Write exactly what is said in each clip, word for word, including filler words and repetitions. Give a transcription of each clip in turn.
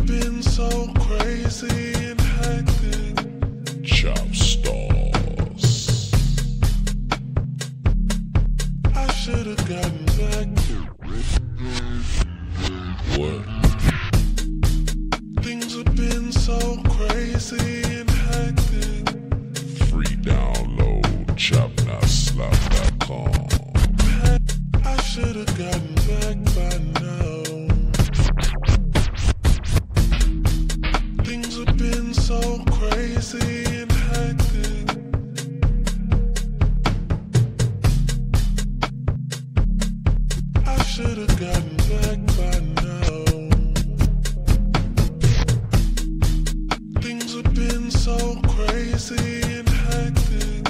been so crazy and hectic. Chop stars. I should've gotten back to What? Things have been so crazy and hectic. Free download, chop not slap dot com. I should've gotten back by now. Things have been so crazy and hectic. I should've gotten back by now. Things have been so crazy and hectic.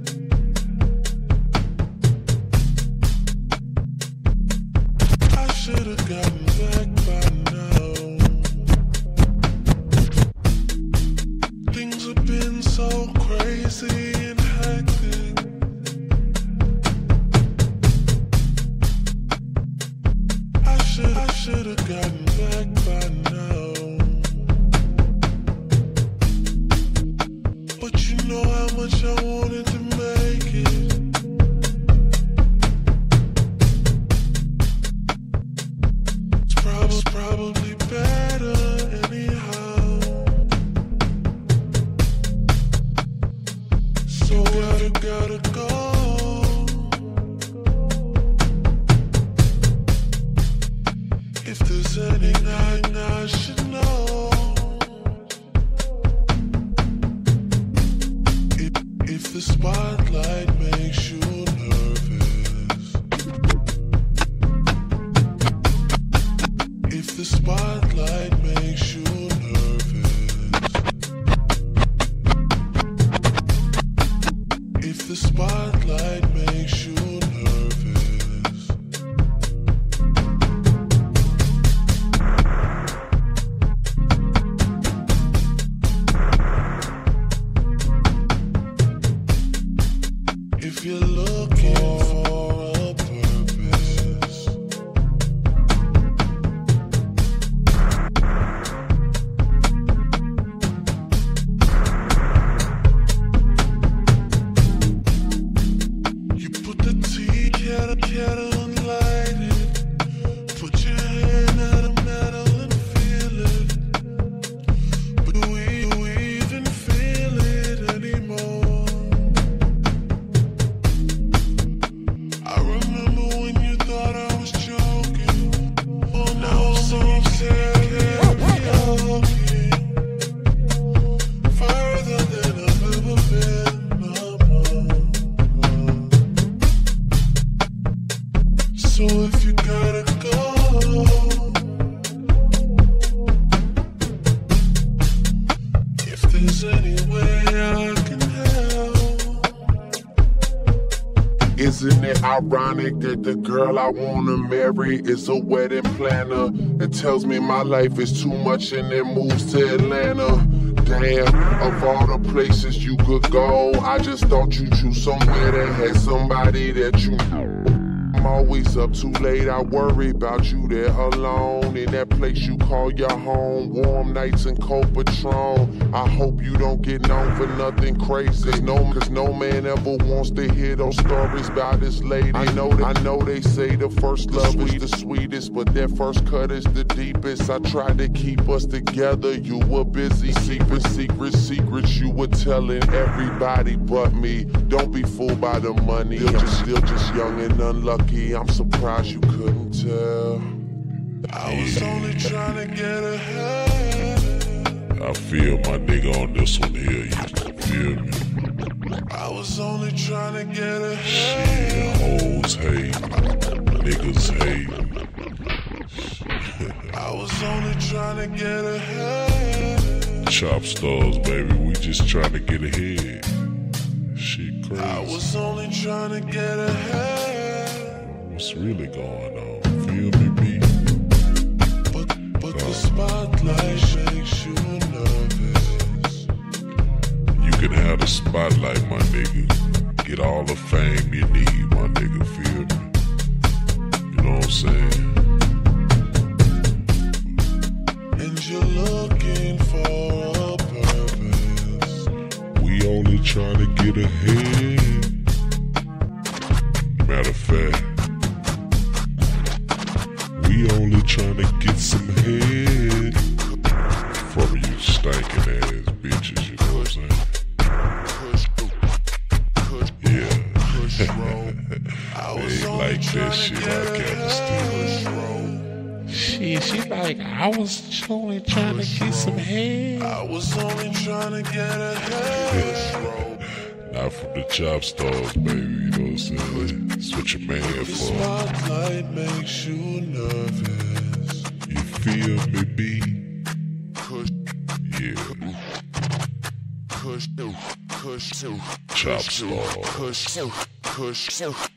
I should've gotten back by now. Things have been so crazy and hectic. I should, I should've gotten back by now. But you know how much I wanted to make it. It's prob- probably better anyhow. So gotta, gotta go. If there's anything I should know, if, if the spotlight makes you nervous, if the spotlight makes you nervous, if the spotlight makes you nervous. If you're looking for a purpose, you put the tea kettle, kettle and light it. Put your hand at the metal and feel it. But do we, do we even feel it anymore? I remember when you thought I was joking. Oh, now I'm so serious, further than I've ever been. Mama. So if you gotta go, if there's any way I can help. Isn't it ironic that the girl I wanna marry is a wedding planner that tells me my life is too much and then moves to Atlanta? Damn, of all the places you could go, I just thought you choose somewhere that had somebody that you know. I'm always up too late, I worry about you there alone in that place you call your home. Warm nights and cold Patron. I hope you don't get known for nothing crazy. Cause no, cause no man ever wants to hear those stories about this lady. I know that, I know they say the first love is the sweetest, but that first cut is the deepest. I tried to keep us together, you were busy. Secret, secret, secrets you were telling everybody but me. Don't be fooled by the money. Still just, still just young and unlucky. I'm surprised you couldn't tell. I was only trying to get ahead. I feel my nigga on this one here, you feel me? I was only trying to get ahead. Shit, hoes hate, niggas hate. I was only trying to get ahead. Chop stars, baby, we just trying to get ahead. Shit crazy. I was only trying to get ahead. What's really going on? Feel me, B? But, but the spotlight makes you nervous. You can have the spotlight, my nigga. Get all the fame you need, my nigga, feel me? You know what I'm saying? And you look get ahead. Matter of fact, we only trying to get some head from you stinking ass bitches, you know what I'm saying? Yeah. They ain't like that shit, I can't understand. She, she like, I was only trying to get some head. I was only trying to get ahead. Not from the chop stars, baby, you know what I'm saying? That's what your man The for. spotlight makes you nervous. You feel me, B? Yeah. Kush, kush, kush, Chop stars. kush, kush,